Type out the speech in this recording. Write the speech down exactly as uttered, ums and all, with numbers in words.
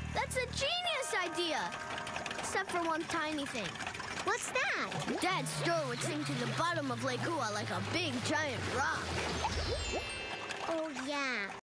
That's a genius idea! Except for one tiny thing. What's that? Dad's store would sink to the bottom of Lake Hua like a big giant rock. Oh, yeah.